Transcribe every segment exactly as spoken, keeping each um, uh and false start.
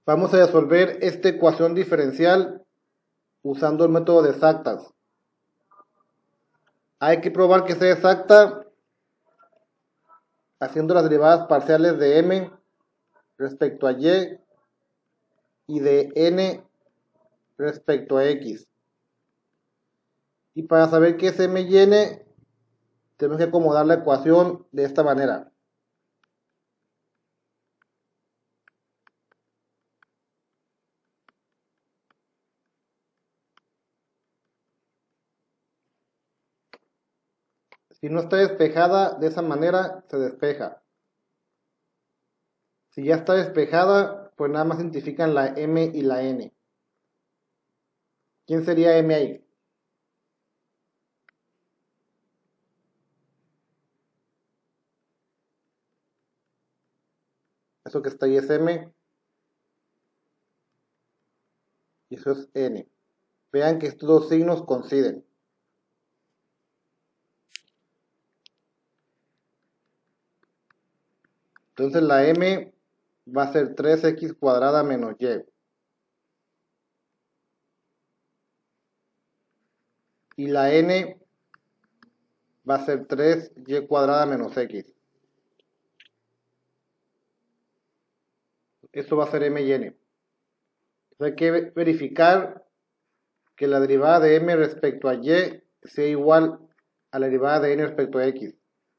Vamos a resolver esta ecuación diferencial usando el método de exactas. Hay que probar que sea exacta haciendo las derivadas parciales de m respecto a y y de n respecto a x. Y para saber qué es m y n, tenemos que acomodar la ecuación de esta manera. Si no está despejada, de esa manera se despeja. Si ya está despejada, pues nada más identifican la m y la n. ¿Quién sería m ahí? Eso que está ahí es m y eso es n. Vean que estos dos signos coinciden. Entonces la m va a ser tres x cuadrada menos y. Y la n va a ser tres y cuadrada menos x. Esto va a ser m y n. Entonces hay que verificar que la derivada de m respecto a y sea igual a la derivada de n respecto a x.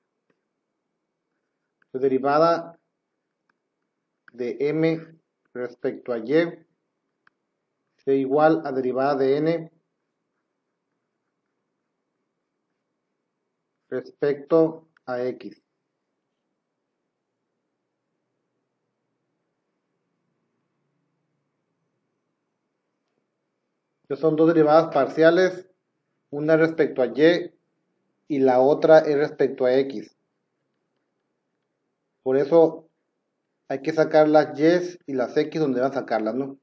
La derivada de m respecto a y sea igual a derivada de n respecto a x. Entonces son dos derivadas parciales, una respecto a y y la otra es respecto a x. Por eso hay que sacar las y y las x donde van a sacarlas, ¿no?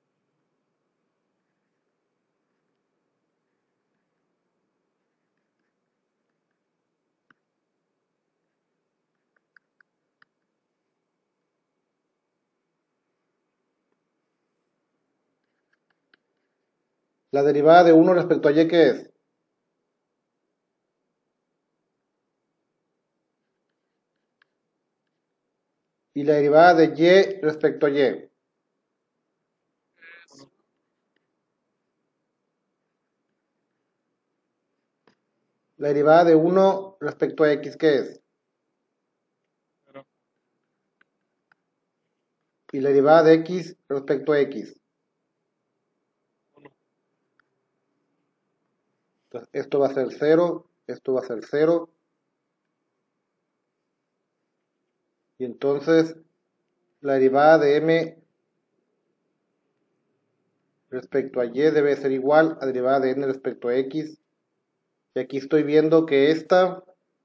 La derivada de uno respecto a y, ¿qué es? Y la derivada de y respecto a y. La derivada de uno respecto a x, ¿qué es? Y la derivada de x respecto a x. Entonces, esto va a ser cero, esto va a ser cero. Y entonces, la derivada de m respecto a y debe ser igual a la derivada de n respecto a x. Y aquí estoy viendo que esta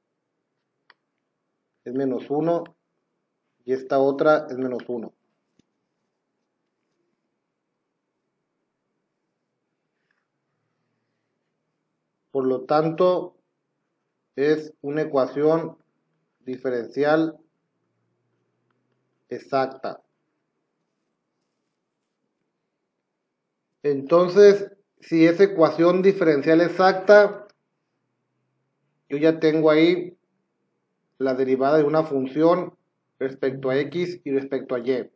es menos uno y esta otra es menos uno. Por lo tanto, es una ecuación diferencial exacta. Entonces, si es ecuación diferencial exacta, yo ya tengo ahí la derivada de una función respecto a x y respecto a y.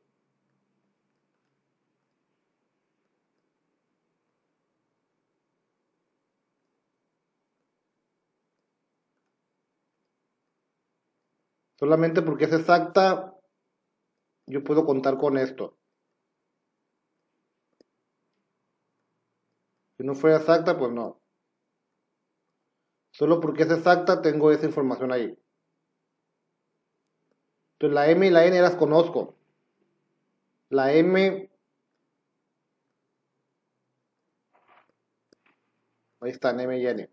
Solamente porque es exacta, yo puedo contar con esto. Si no fuera exacta, pues no. Solo porque es exacta, tengo esa información ahí. Entonces la m y la n las conozco. La m, ahí están, m y n.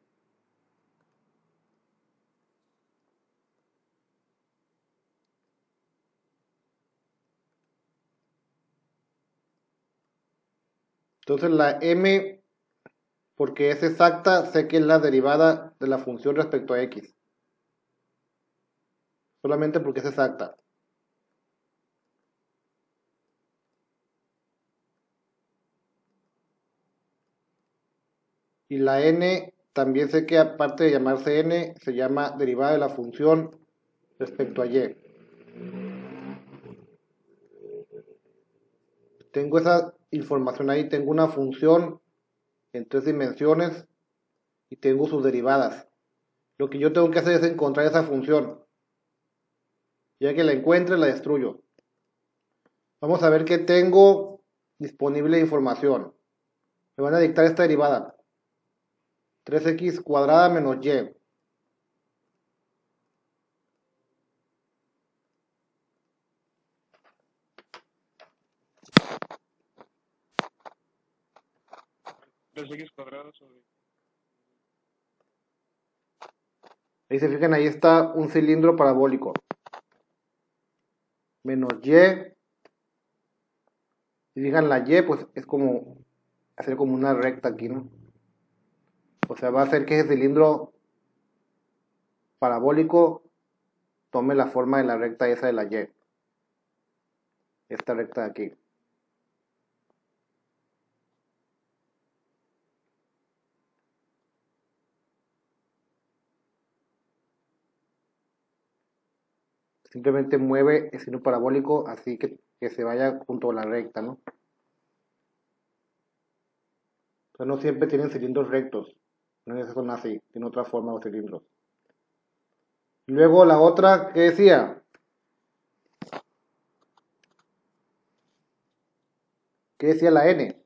Entonces la m, porque es exacta, sé que es la derivada de la función respecto a x. Solamente porque es exacta. Y la n también sé que aparte de llamarse n, se llama derivada de la función respecto a y. Tengo esa información ahí, tengo una función en tres dimensiones y tengo sus derivadas. Lo que yo tengo que hacer es encontrar esa función. Ya que la encuentre, la destruyo. Vamos a ver qué tengo disponible de información. Me van a dictar esta derivada. tres x cuadrada menos y. tres x cuadrado sobre... Ahí se fijan, ahí está un cilindro parabólico. Menos y. Si fijan la y, pues es como hacer como una recta aquí, ¿no? O sea, va a hacer que ese cilindro parabólico tome la forma de la recta esa de la y. Esta recta de aquí. Simplemente mueve el cilindro parabólico así que, que se vaya junto a la recta, ¿no? O sea, no siempre tienen cilindros rectos. No son así, tiene otra forma los cilindros. Luego la otra, ¿qué decía? ¿Qué decía la n?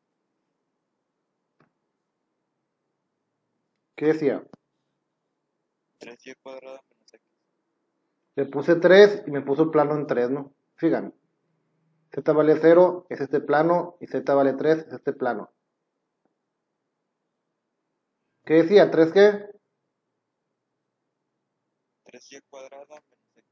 ¿Qué decía? tres y cuadrada menos x. Le puse tres y me puso el plano en tres, ¿no? Fíjate. Z vale cero, es este plano, y Z vale tres, es este plano. ¿Qué decía? ¿tres qué? tres y cuadrada menos x.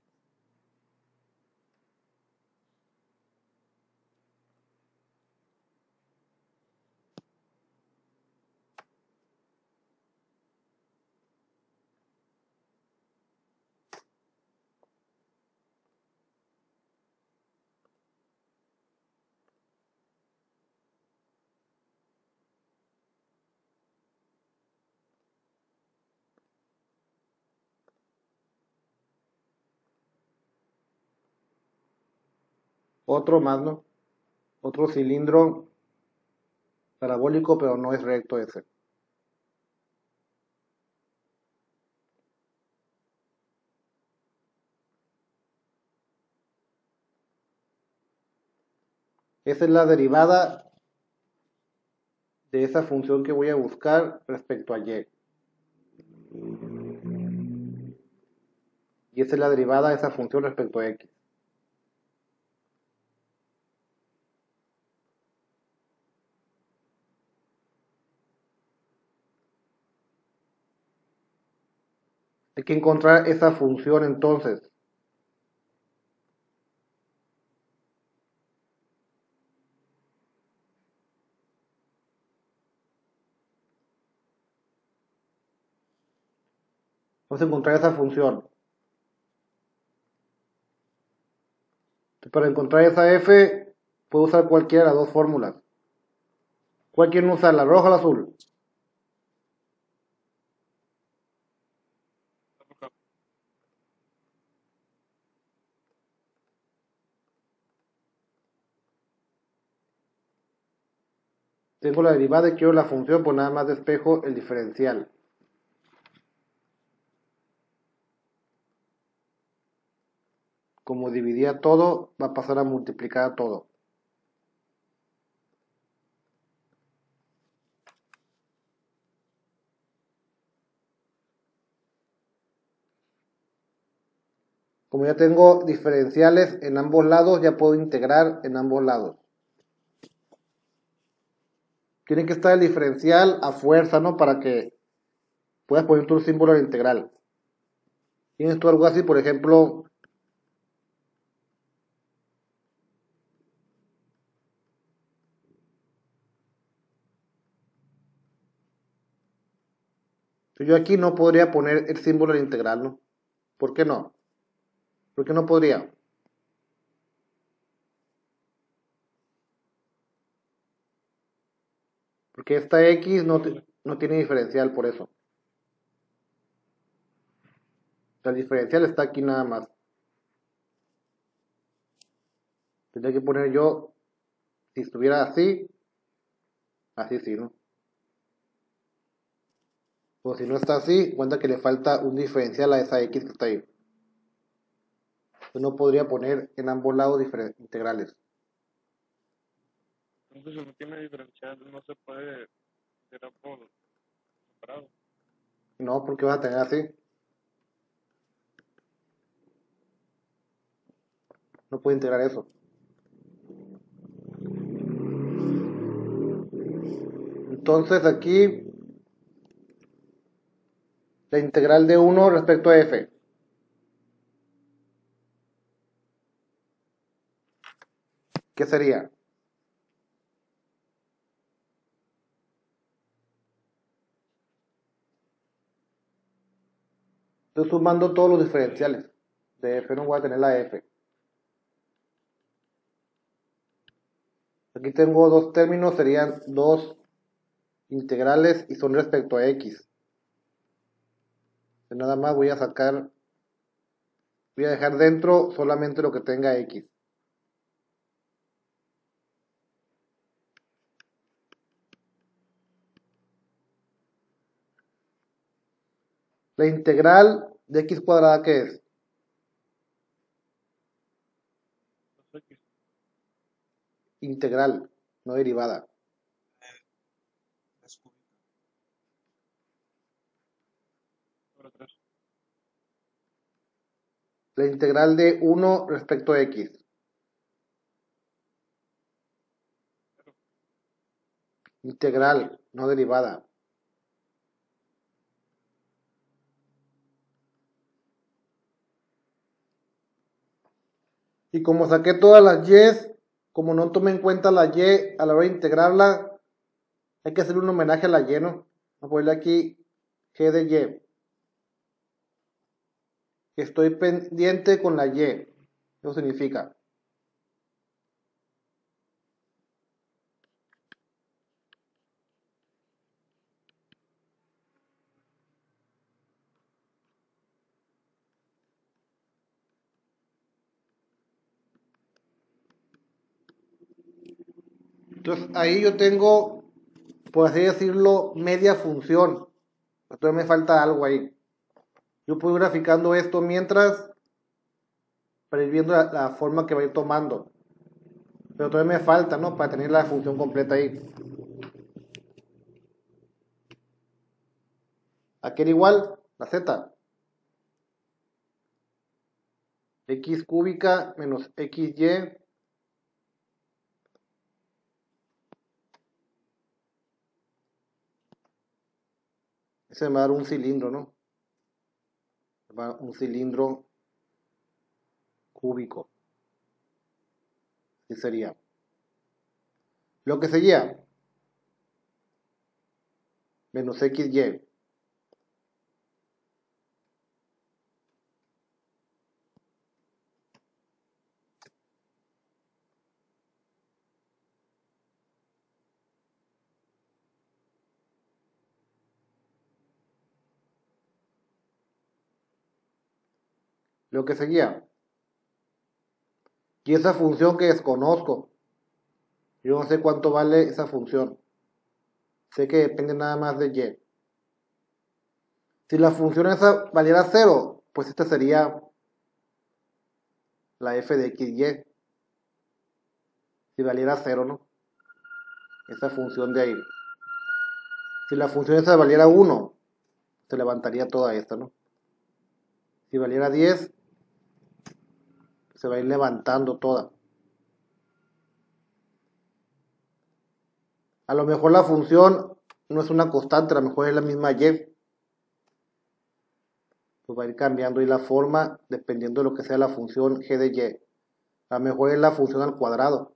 Otro más, ¿no? Otro cilindro parabólico, pero no es recto ese. Esa es la derivada de esa función que voy a buscar respecto a y. Y esa es la derivada de esa función respecto a x. Hay que encontrar esa función entonces. Vamos a encontrar esa función. Para encontrar esa f, puedo usar cualquiera de las dos fórmulas. ¿Cuál quieren usar, la roja o la azul? Tengo la derivada y quiero la función, pues nada más despejo el diferencial. Como dividía todo, va a pasar a multiplicar a todo. Como ya tengo diferenciales en ambos lados, ya puedo integrar en ambos lados. Tiene que estar el diferencial a fuerza, ¿no? Para que puedas poner tu símbolo de integral. Tienes tú algo así, por ejemplo, yo aquí no podría poner el símbolo de integral, ¿no? ¿Por qué no? ¿Por qué no podría? Porque esta x no, te, no tiene diferencial por eso. El diferencial está aquí nada más. Tendría que poner yo, si estuviera así, así sí, ¿no? O si no está así, cuenta que le falta un diferencial a esa X que está ahí. Yo no podría poner en ambos lados integrales. Entonces, si no tiene diferencial, no se puede integrar por separado. No, porque vas a tener así. No puede integrar eso. Entonces aquí la integral de uno respecto a f. ¿Qué sería? Estoy sumando todos los diferenciales de f, no voy a tener la f. Aquí tengo dos términos, serían dos integrales y son respecto a x. Nada más voy a sacar, voy a dejar dentro solamente lo que tenga x. La integral de x cuadrada, ¿qué es? X. Integral, no derivada. Es cúbica. Sobre tres. La integral de uno respecto a x. Integral, no derivada. Y como saqué todas las y, como no tomé en cuenta la y a la hora de integrarla, hay que hacer un homenaje a la y, ¿no? Voy a ponerle aquí g de y. Estoy pendiente con la y. Eso significa. Entonces ahí yo tengo, por así decirlo, media función. Entonces me falta algo ahí. Yo puedo ir graficando esto mientras, para ir viendo la, la forma que va a ir tomando. Pero todavía me falta, ¿no? Para tener la función completa ahí. Aquí era igual, la z. X cúbica menos xy. Ese me va a dar un cilindro, ¿no? Me va a dar un cilindro cúbico. Así sería. Lo que seguía. Menos xy. Lo que seguía. Y esa función que desconozco. Yo no sé cuánto vale esa función. Sé que depende nada más de y. Si la función esa valiera cero, pues esta sería la f de xy. Si valiera cero, ¿no? Esa función de ahí. Si la función esa valiera uno, se levantaría toda esta, ¿no? Si valiera diez, se va a ir levantando toda. A lo mejor la función no es una constante, a lo mejor es la misma y. Pues va a ir cambiando y la forma dependiendo de lo que sea la función g de y. A lo mejor es la función al cuadrado.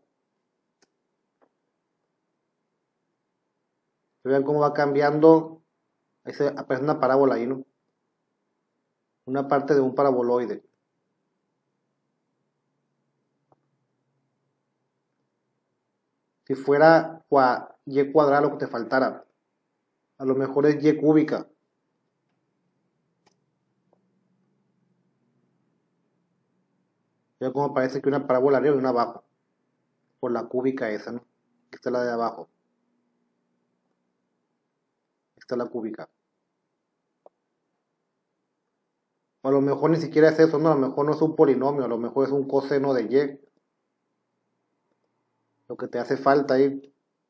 Vean cómo va cambiando. Ahí se aparece una parábola ahí, ¿no? Una parte de un paraboloide. Si fuera y cuadrado lo que te faltara. A lo mejor es y cúbica. Ya como parece que una parábola arriba y una abajo. Por la cúbica esa, ¿no? Esta es la de abajo. Esta es la cúbica. O a lo mejor ni siquiera es eso, ¿no? A lo mejor no es un polinomio, a lo mejor es un coseno de y. Lo que te hace falta ahí.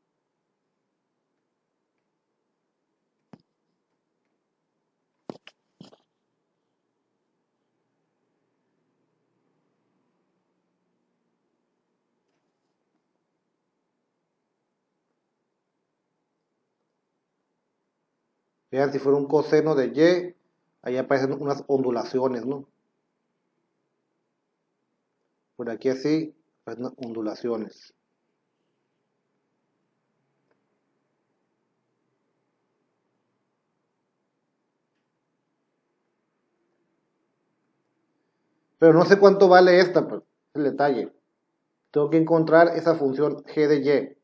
Vean, si fuera un coseno de y, ahí aparecen unas ondulaciones, ¿no? Por aquí así, aparecen ondulaciones. Pero no sé cuánto vale esta, pues, el detalle. Tengo que encontrar esa función g de y.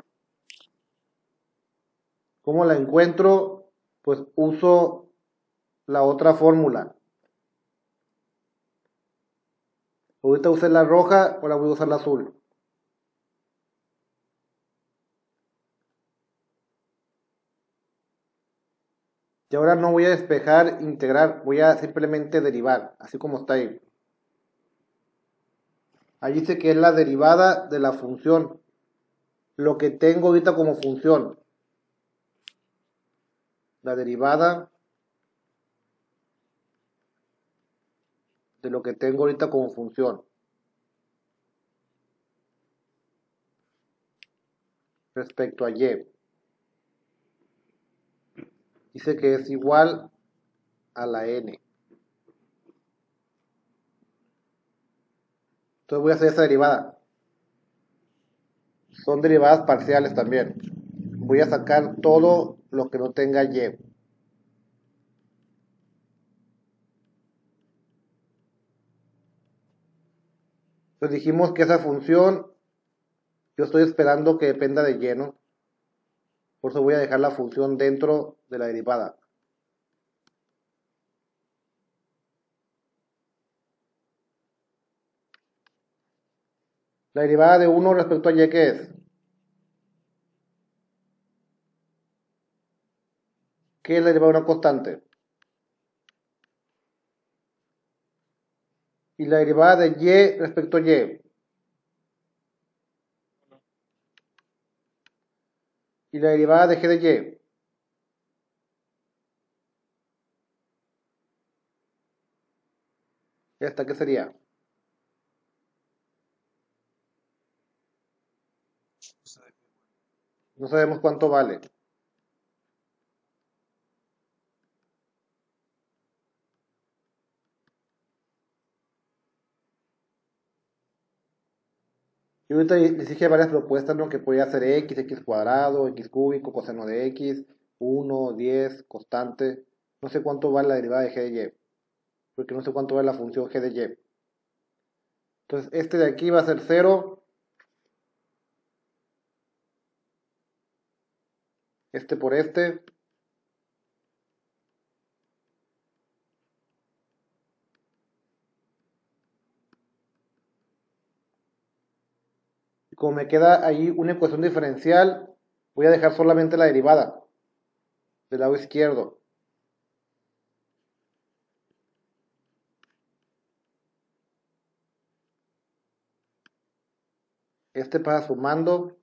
¿Cómo la encuentro? Pues uso la otra fórmula. Ahorita usé la roja, ahora voy a usar la azul. Y ahora no voy a despejar, integrar, voy a simplemente derivar, así como está ahí. Ahí dice que es la derivada de la función. Lo que tengo ahorita como función. La derivada de lo que tengo ahorita como función. Respecto a y. Dice que es igual a la n. Entonces voy a hacer esa derivada. Son derivadas parciales también. Voy a sacar todo lo que no tenga y. Entonces dijimos que esa función, yo estoy esperando que dependa de y, ¿no? Por eso voy a dejar la función dentro de la derivada. La derivada de uno respecto a y, ¿qué es? ¿Qué es la derivada de una constante? Y la derivada de y respecto a y. Y la derivada de g de y. ¿Esta qué sería? No sabemos cuánto vale. Yo ahorita les dije varias propuestas, ¿no? Que podía ser x, x cuadrado, x cúbico, coseno de x, uno, diez, constante. No sé cuánto vale la derivada de g de y. Porque no sé cuánto vale la función g de y. Entonces este de aquí va a ser cero. Este por este. Y como me queda ahí una ecuación diferencial, voy a dejar solamente la derivada del lado izquierdo. Este pasa sumando.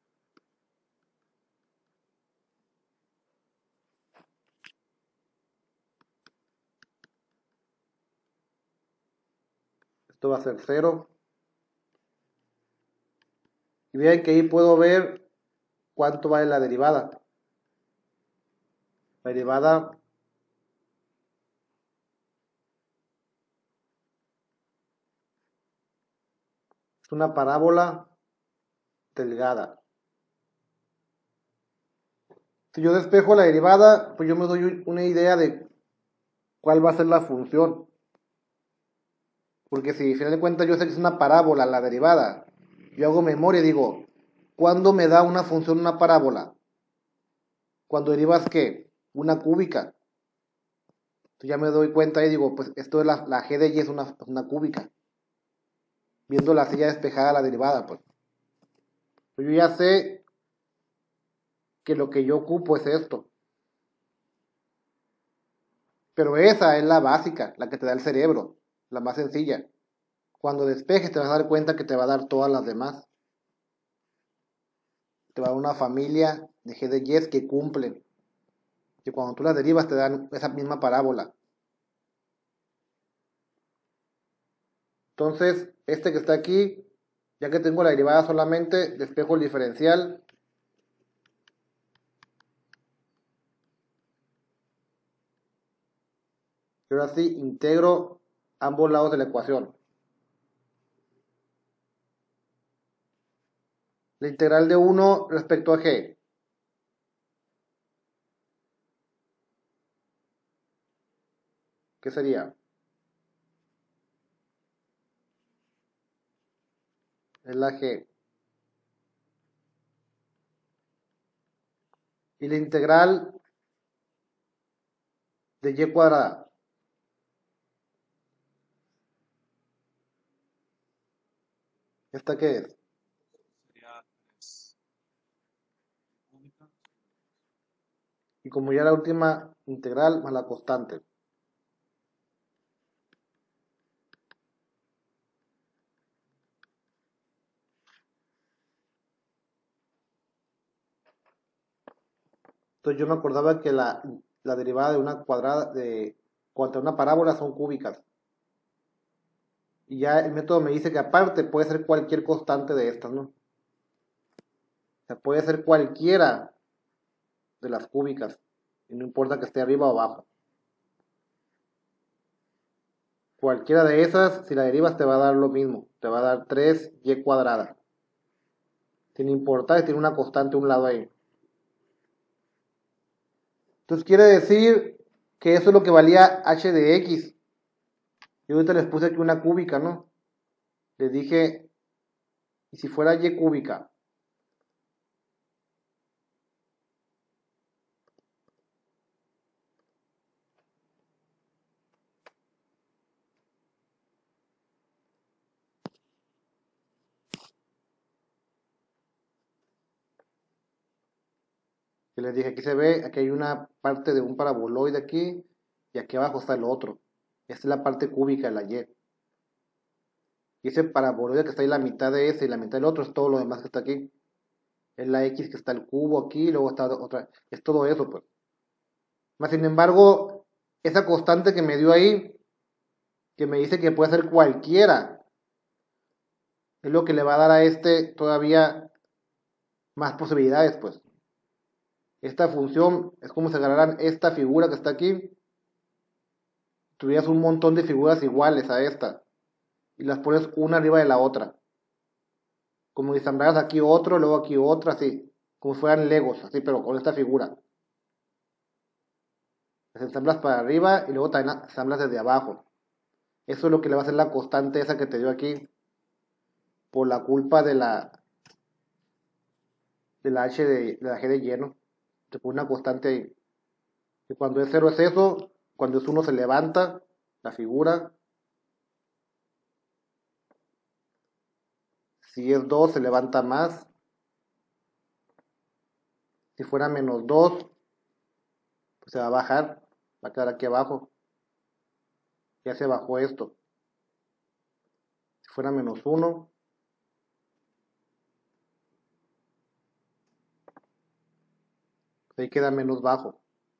Esto va a ser cero. Y vean que ahí puedo ver cuánto vale la derivada. La derivada es una parábola delgada. Si yo despejo la derivada, pues yo me doy una idea de cuál va a ser la función. Porque si al final de cuentas yo sé que es una parábola la derivada, yo hago memoria y digo, ¿cuándo me da una función una parábola? cuando derivas, ¿qué? Una cúbica. Entonces ya me doy cuenta y digo, pues esto es la, la g de y es una, una cúbica. Viendo la silla despejada la derivada, pues. Yo ya sé que lo que yo ocupo es esto. Pero esa es la básica, la que te da el cerebro, la más sencilla. Cuando despejes te vas a dar cuenta que te va a dar todas las demás. Te va a dar una familia de g de y que cumplen. Que cuando tú las derivas te dan esa misma parábola. Entonces, este que está aquí, ya que tengo la derivada solamente, despejo el diferencial. Y ahora sí, integro ambos lados de la ecuación. La integral de uno respecto a g. ¿Qué sería? Es la g. Y la integral de y cuadrada. ¿Esta qué es? Sería tres cúbica. Y como ya la última integral más la constante. Entonces yo me acordaba que la, la derivada de una cuadrada, de contra una parábola son cúbicas. Y ya el método me dice que aparte puede ser cualquier constante de estas, ¿no? O sea, puede ser cualquiera de las cúbicas. Y no importa que esté arriba o abajo. Cualquiera de esas, si la derivas te va a dar lo mismo. Te va a dar tres y cuadrada. Sin importar si tiene una constante a un lado ahí. Entonces quiere decir que eso es lo que valía h de x. Yo ahorita les puse aquí una cúbica, ¿no? Les dije, ¿y si fuera y cúbica? Que les dije, aquí se ve, aquí hay una parte de un paraboloide aquí, y aquí abajo está el otro. Esta es la parte cúbica de la y. Y ese paraboloide que está ahí, la mitad de ese y la mitad del otro, es todo lo demás que está aquí. Es la x que está el cubo aquí, y luego está otra, es todo eso, pues. Más sin embargo, esa constante que me dio ahí, que me dice que puede ser cualquiera, es lo que le va a dar a este todavía más posibilidades, pues. Esta función es como si agarraran esta figura que está aquí, tuvieras un montón de figuras iguales a esta, y las pones una arriba de la otra. Como si ensamblaras aquí otro, luego aquí otra, así, como si fueran legos, así, pero con esta figura. Las ensamblas para arriba y luego también ensamblas desde abajo. Eso es lo que le va a hacer la constante esa que te dio aquí, por la culpa de la de la h de, de la g de lleno. Te pone una constante ahí. Y cuando es cero es eso, cuando es uno se levanta la figura. Si es dos se levanta más. Si fuera menos dos, pues se va a bajar, va a quedar aquí abajo. Ya se bajó esto. Si fuera menos uno, ahí queda menos bajo.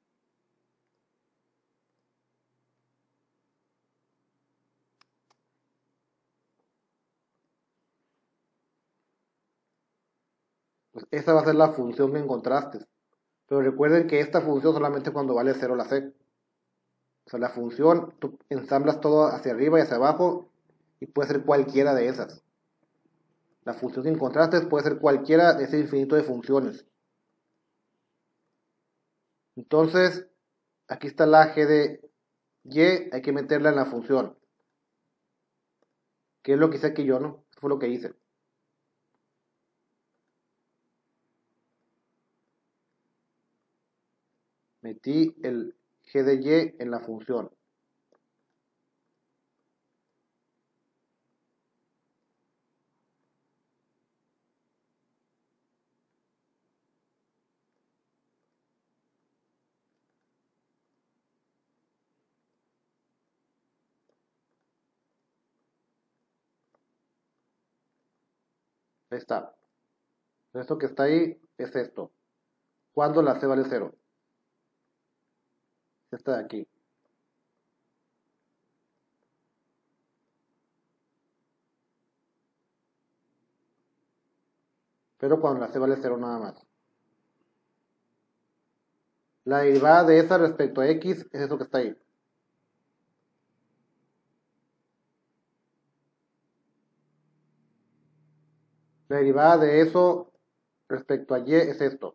Pues esa va a ser la función que encontraste. Pero recuerden que esta función solamente cuando vale cero la c. O sea, la función, tú ensamblas todo hacia arriba y hacia abajo y puede ser cualquiera de esas. La función que encontraste puede ser cualquiera de ese infinito de funciones. Entonces, aquí está la g de y, hay que meterla en la función. ¿Qué es lo que hice aquí yo, no? Esto fue lo que hice. metí el g de y en la función. Ahí está. Esto que está ahí es esto. Cuando la c vale cero. Esta de aquí. Pero cuando la c vale cero nada más. La derivada de esa respecto a x es eso que está ahí. La derivada de eso respecto a y es esto.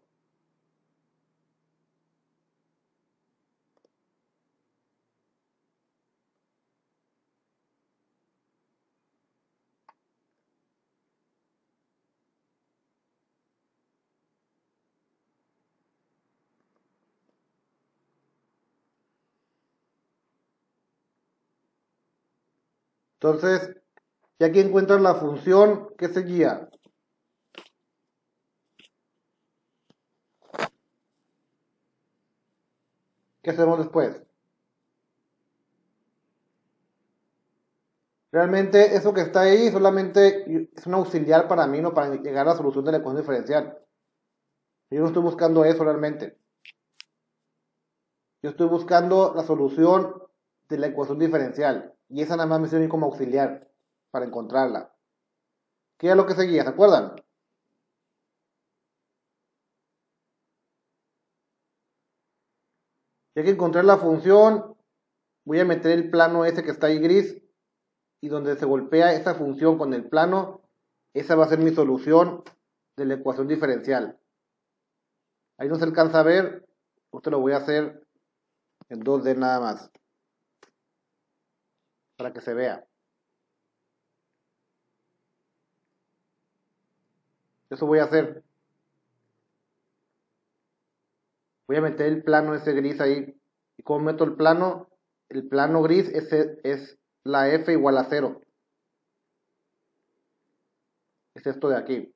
Entonces, ya que encuentras la función, ¿qué seguía? ¿Qué hacemos después? Realmente eso que está ahí solamente es un auxiliar para mí, no para llegar a la solución de la ecuación diferencial. Yo no estoy buscando eso realmente. Yo estoy buscando la solución de la ecuación diferencial. Y esa nada más me sirve como auxiliar para encontrarla. ¿Qué es lo que seguía? ¿Se acuerdan? Ya que encontré la función, voy a meter el plano ese que está ahí gris. Y donde se golpea esa función con el plano, esa va a ser mi solución de la ecuación diferencial. Ahí no se alcanza a ver, esto lo voy a hacer en dos D nada más, para que se vea. Eso voy a hacer. Voy a meter el plano ese gris ahí. ¿Y cómo meto el plano? El plano gris es, es la f igual a cero. Es esto de aquí.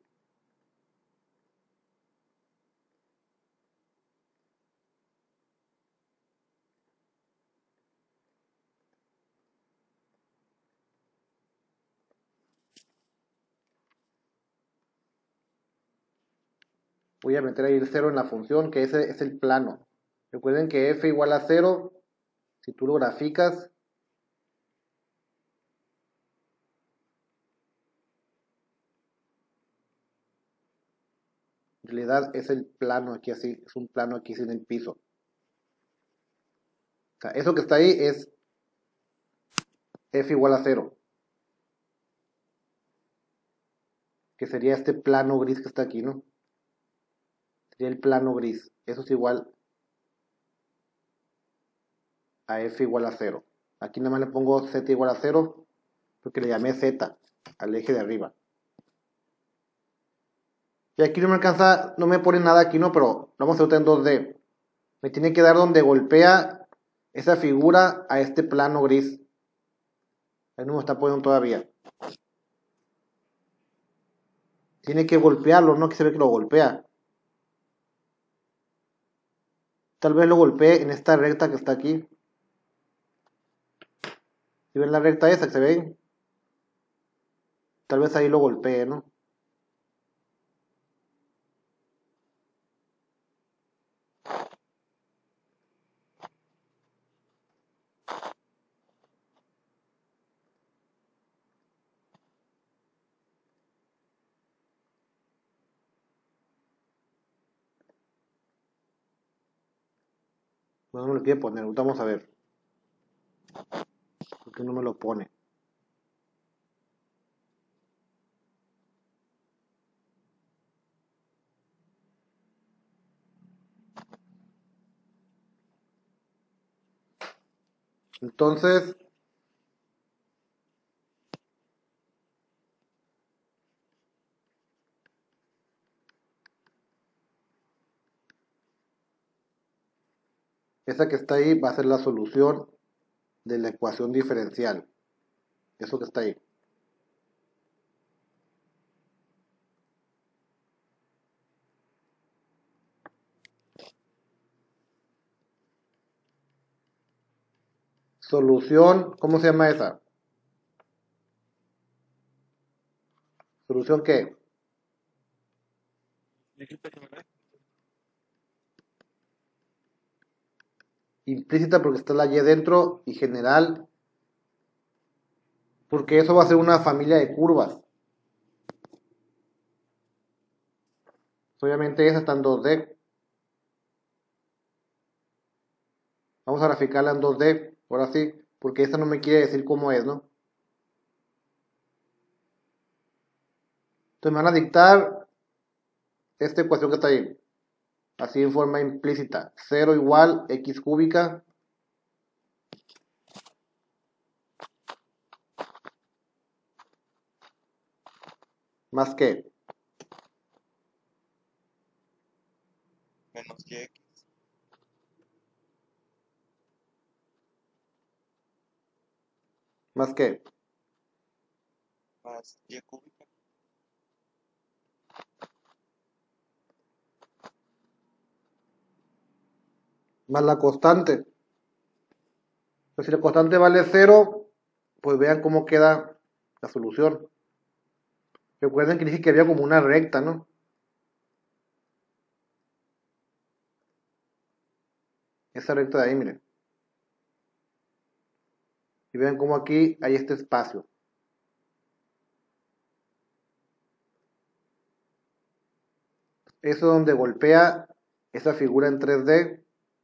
Voy a meter ahí el cero en la función, que ese es el plano. Recuerden que f igual a cero, si tú lo graficas, en realidad es el plano aquí así, es un plano aquí sin el piso. O sea, eso que está ahí es f igual a cero. Que sería este plano gris que está aquí, ¿no? Sería el plano gris. Eso es igual a f igual a cero. Aquí nada más le pongo z igual a cero, porque le llamé z al eje de arriba. Y aquí no me alcanza, no me pone nada aquí, ¿no? Pero lo vamos a hacer en dos D. Me tiene que dar donde golpea esa figura a este plano gris. Ahí no me está poniendo todavía. Tiene que golpearlo, ¿no? Aquí se ve que lo golpea. Tal vez lo golpee en esta recta que está aquí. Si ven la recta esa que se ve, tal vez ahí lo golpee, ¿no? No, no me lo quiere poner, ahorita vamos a ver. ¿Por qué no me lo pone? Entonces, Esa que está ahí va a ser la solución de la ecuación diferencial. Eso que está ahí. Solución, ¿cómo se llama esa? ¿Solución qué? Dijiste general. Implícita porque está la y dentro y general porque eso va a ser una familia de curvas. Obviamente esa está en dos D. Vamos a graficarla en dos D, ahora sí, porque esa no me quiere decir cómo es, ¿no? Entonces me van a dictar esta ecuación que está ahí, así en forma implícita. cero igual x cúbica más que Menos y x. más que Más y cúbica. más la constante. Pues si la constante vale cero, pues vean cómo queda la solución. Recuerden que dije que había como una recta, ¿no? Esa recta de ahí, miren. Y vean cómo aquí hay este espacio. Eso es donde golpea esa figura en tres D.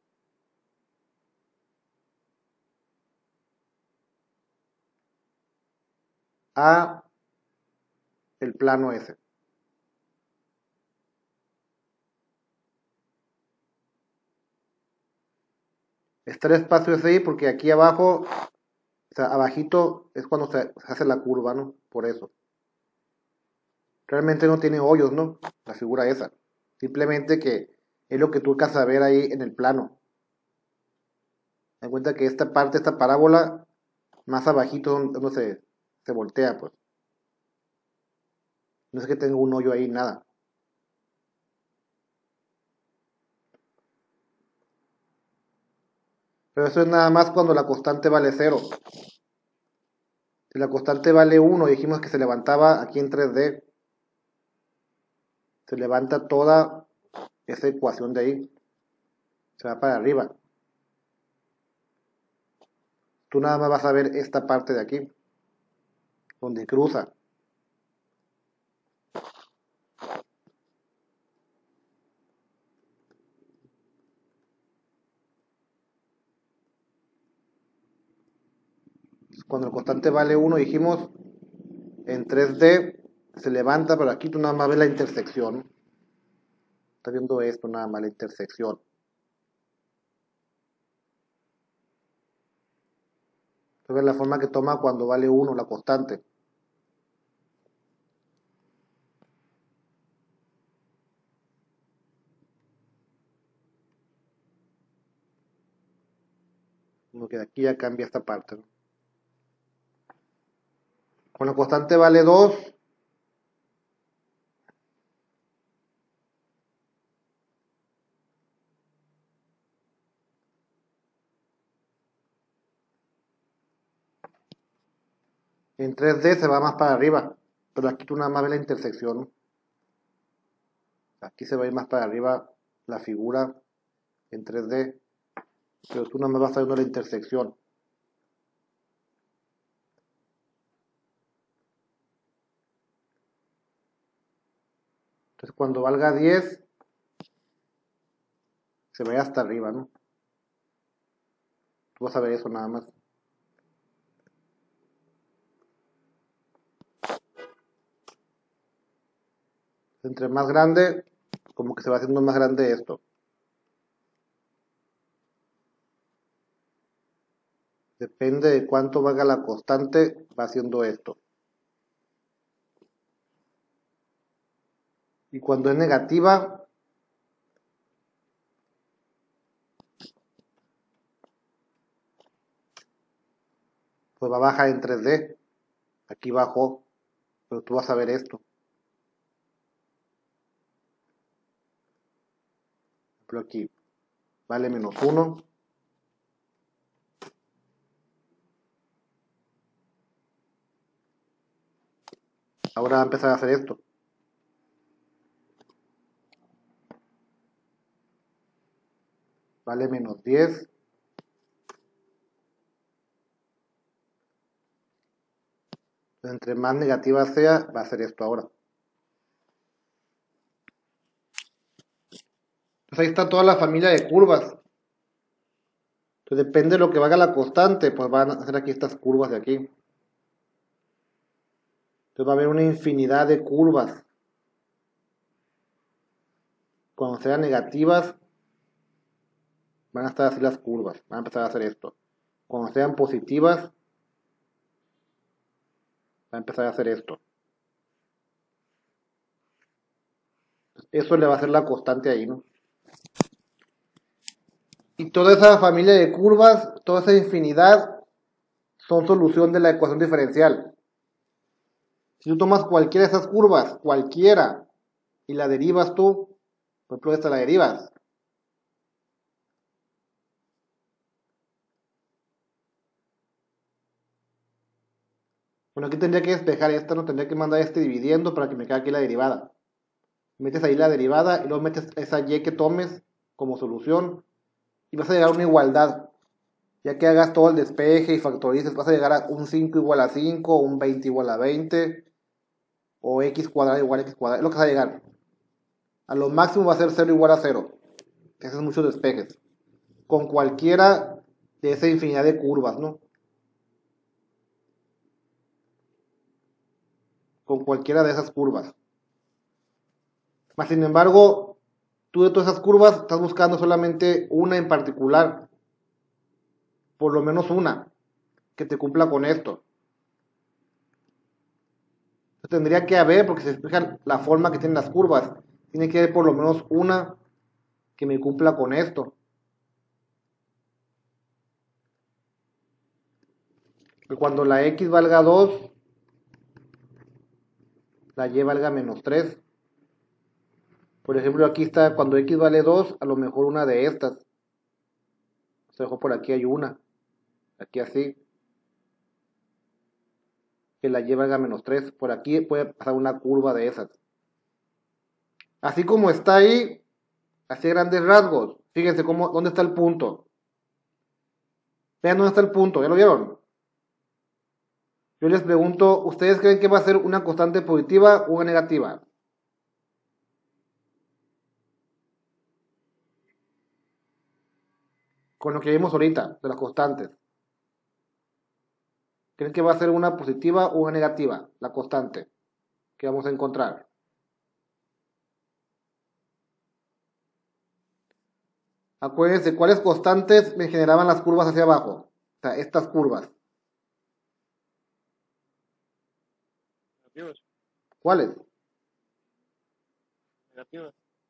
A el plano ese. Está el espacio ese ahí porque aquí abajo, o sea, abajito es cuando se, se hace la curva, ¿no? Por eso. Realmente no tiene hoyos, ¿no? La figura esa. Simplemente que es lo que tú alcanzas a ver ahí en el plano. Ten en cuenta que esta parte, esta parábola, más abajito donde, donde se, se voltea, pues. No es que tenga un hoyo ahí, nada. Pero eso es nada más cuando la constante vale cero. Si la constante vale uno, dijimos que se levantaba aquí en tres D. Se levanta toda esa ecuación de ahí. Se va para arriba. Tú nada más vas a ver esta parte de aquí, donde cruza. Cuando el constante vale uno, dijimos, en tres D se levanta, pero aquí tú nada más ves la intersección. Estás viendo esto, nada más la intersección. Entonces la forma que toma cuando vale uno la constante. Como que de aquí ya cambia esta parte, ¿no? Cuando la constante vale dos, en tres D se va más para arriba, pero aquí tú nada más ves la intersección, ¿no? Aquí se va a ir más para arriba la figura en tres D, pero tú nada más vas viendo la intersección. Entonces cuando valga diez, se va hasta arriba, ¿no? Tú vas a ver eso nada más. Entre más grande, como que se va haciendo más grande esto. Depende de cuánto valga la constante, va haciendo esto. Y cuando es negativa, pues va a bajar en tres D. Aquí bajó, pero tú vas a ver esto. Por ejemplo aquí, vale menos uno. Ahora va a empezar a hacer esto. Vale menos diez. Entre más negativa sea, va a hacer esto ahora. Entonces ahí está toda la familia de curvas. Entonces depende de lo que valga la constante, pues van a hacer aquí estas curvas de aquí. Entonces va a haber una infinidad de curvas. Cuando sean negativas, van a estar así las curvas. Van a empezar a hacer esto. Cuando sean positivas, va a empezar a hacer esto. Eso le va a hacer la constante ahí, ¿no? Y toda esa familia de curvas, toda esa infinidad, son solución de la ecuación diferencial. Si tú tomas cualquiera de esas curvas, cualquiera, y la derivas tú, por ejemplo esta la derivas. Bueno, aquí tendría que despejar esta, no tendría que mandar este dividiendo para que me quede aquí la derivada. Metes ahí la derivada y luego metes esa y que tomes como solución y vas a llegar a una igualdad. Ya que hagas todo el despeje y factorices, vas a llegar a un cinco igual a cinco, un veinte igual a veinte, o x cuadrado igual a x cuadrado. Es lo que vas a llegar. A lo máximo va a ser cero igual a cero. Esos son muchos despejes. Con cualquiera de esa infinidad de curvas, ¿no? Con cualquiera de esas curvas. Más sin embargo, tú de todas esas curvas estás buscando solamente una en particular. Por lo menos una que te cumpla con esto. Entonces, tendría que haber, porque se explica la forma que tienen las curvas, tiene que haber por lo menos una que me cumpla con esto. Cuando la x valga dos, la y valga menos tres. Por ejemplo, aquí está, cuando x vale dos, a lo mejor una de estas. O sea, por aquí hay una. Aquí así. Que la y valga menos tres. Por aquí puede pasar una curva de esas. Así como está ahí, así grandes rasgos. Fíjense cómo, dónde está el punto. Vean dónde está el punto, ¿ya lo vieron? Yo les pregunto, ¿ustedes creen que va a ser una constante positiva o una negativa? Con lo que vimos ahorita, de las constantes. ¿Creen que va a ser una positiva o una negativa? La constante que vamos a encontrar. Acuérdense, ¿cuáles constantes me generaban las curvas hacia abajo? O sea, estas curvas. Negativas. ¿Cuáles? Negativas.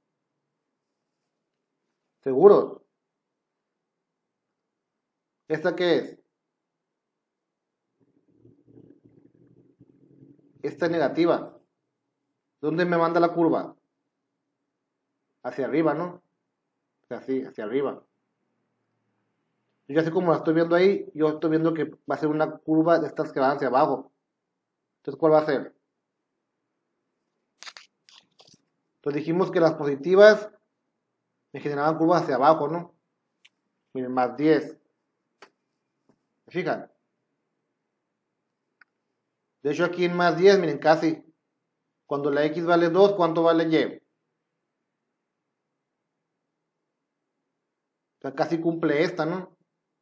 ¿Seguros? ¿Esta qué es? Esta es negativa. ¿Dónde me manda la curva? Hacia arriba, ¿no? O sea, así, hacia arriba. Yo ya sé cómo la estoy viendo ahí, yo estoy viendo que va a ser una curva de estas que van hacia abajo. Entonces, ¿cuál va a ser? Entonces dijimos que las positivas me generaban curvas hacia abajo, ¿no? Miren, más diez. ¿Se fijan? De hecho, aquí en más diez, miren, casi. Cuando la x vale dos, ¿cuánto vale y? O sea, casi cumple esta, ¿no?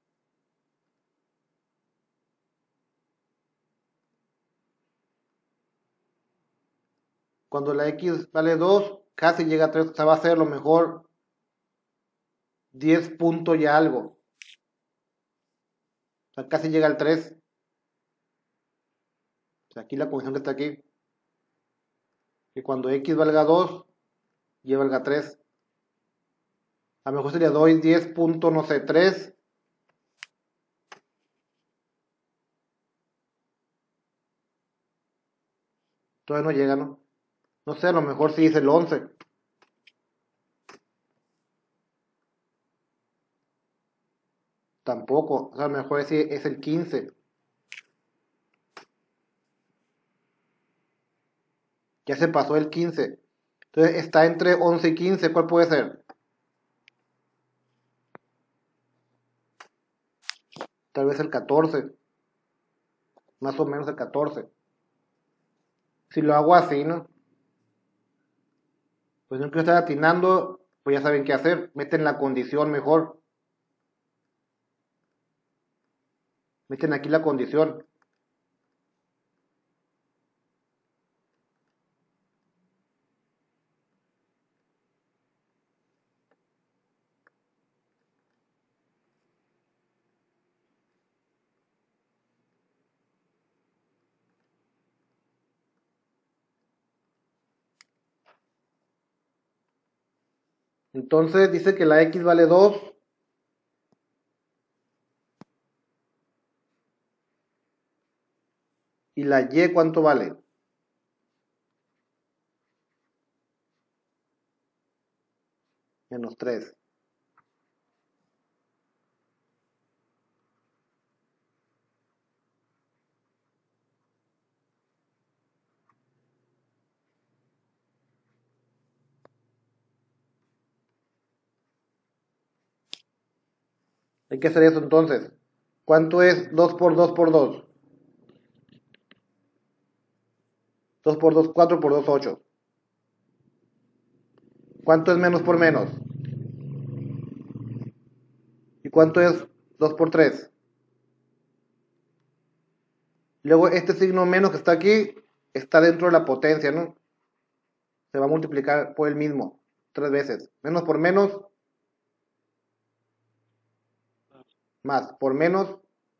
Cuando la x vale dos, casi llega a tres. O sea, va a ser a lo mejor diez puntos y algo. O sea, casi llega al tres. O sea, aquí la condición que está aquí. Que cuando x valga dos, y valga tres. A lo mejor sería doy diez punto, no sé, tres. Todavía no llega, ¿no? No sé, a lo mejor sí es el once. Tampoco, o sea, a lo mejor sí es el quince. Ya se pasó el quince. Entonces está entre once y quince. ¿Cuál puede ser? Tal vez el catorce. Más o menos el catorce. Si lo hago así, ¿no? Pues no quiero estar atinando, pues ya saben qué hacer. Meten la condición mejor. Meten aquí la condición. Entonces dice que la X vale dos. ¿Y la Y cuánto vale? Menos tres. Hay que hacer eso entonces. ¿Cuánto es dos por dos por dos? dos por dos, cuatro por dos, ocho. ¿Cuánto es menos por menos? ¿Y cuánto es dos por tres? Luego este signo menos que está aquí está dentro de la potencia, ¿no? Se va a multiplicar por el mismo, tres veces. Menos por menos, más. Por menos,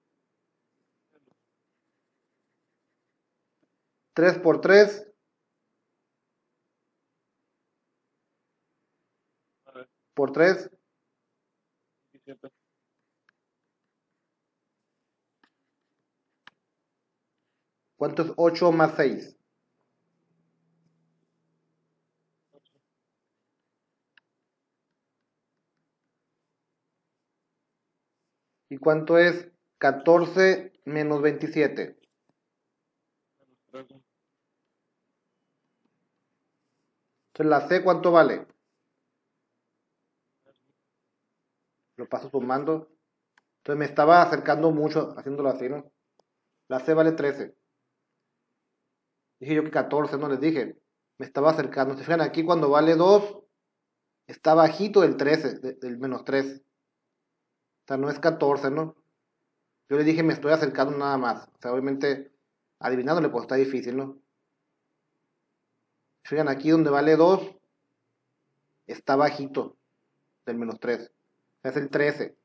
tres por tres, A ver, por tres. diecisiete. ¿Cuánto es ocho más seis? ocho. ¿Y cuánto es catorce menos veintisiete? Menos trece. Entonces la C, ¿cuánto vale? Lo paso sumando. Entonces me estaba acercando mucho haciéndolo así, ¿no? La C vale trece. Dije yo que catorce, no les dije. Me estaba acercando. Se fijan aquí cuando vale dos, está bajito del trece, de- del menos tres. O sea, no es catorce, ¿no? Yo le dije me estoy acercando nada más. O sea, obviamente, adivinándole, pues está difícil, ¿no? Fijan aquí donde vale dos, está bajito del menos tres. O sea, es el trece.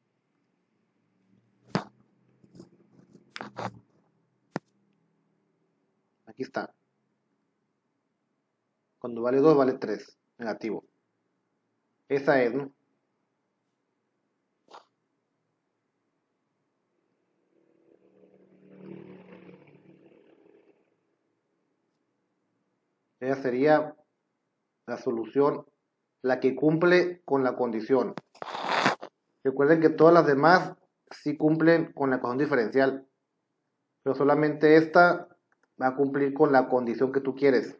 Aquí está. Cuando vale dos, vale tres. Negativo. Esa es, ¿no? Esa sería la solución, la que cumple con la condición. Recuerden que todas las demás sí cumplen con la ecuación diferencial, pero solamente esta va a cumplir con la condición que tú quieres.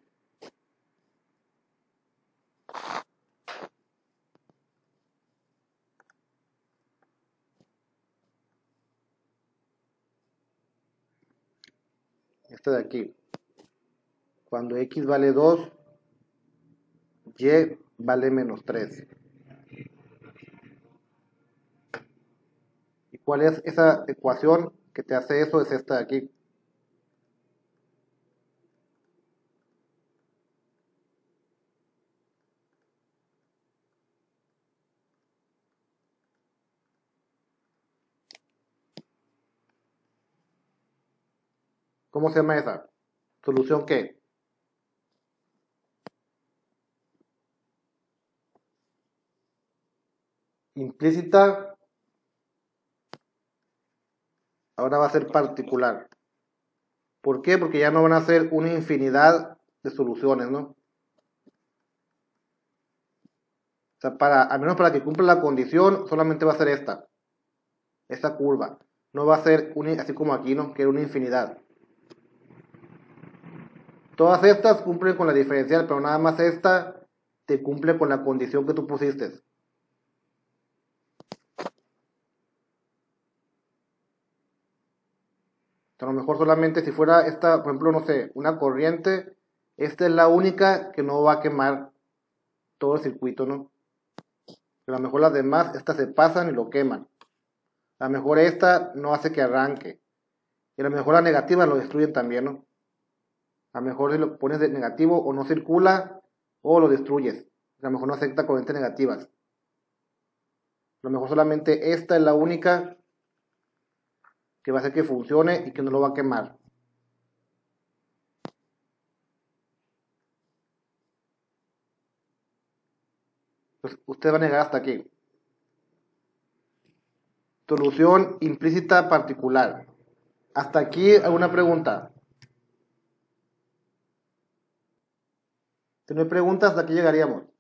Esta de aquí. Cuando x vale dos, y vale menos tres. ¿Y cuál es esa ecuación que te hace eso? Es esta de aquí. ¿Cómo se llama esa? ¿Solución qué? Implícita. Ahora va a ser particular. ¿Por qué? Porque ya no van a ser una infinidad de soluciones, ¿no? O sea, para, al menos para que cumpla la condición, solamente va a ser esta, esta curva. No va a ser una, así como aquí, ¿no? Que era una infinidad. Todas estas cumplen con la diferencial, pero nada más esta te cumple con la condición que tú pusiste. A lo mejor solamente si fuera esta, por ejemplo, no sé, una corriente, esta es la única que no va a quemar todo el circuito, ¿no? A lo mejor las demás, estas se pasan y lo queman. A lo mejor esta no hace que arranque. Y a lo mejor las negativas lo destruyen también, ¿no? A lo mejor si lo pones de negativo o no circula o lo destruyes. A lo mejor no acepta corrientes negativas. A lo mejor solamente esta es la única que va a hacer que funcione y que no lo va a quemar. Pues usted va a negar hasta aquí. Solución implícita particular. Hasta aquí, ¿alguna pregunta? Si no hay preguntas, hasta aquí llegaríamos.